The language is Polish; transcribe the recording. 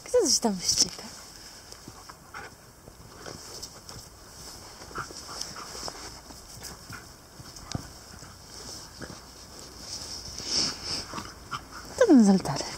Kto coś tam ścieka? To ten z altarem.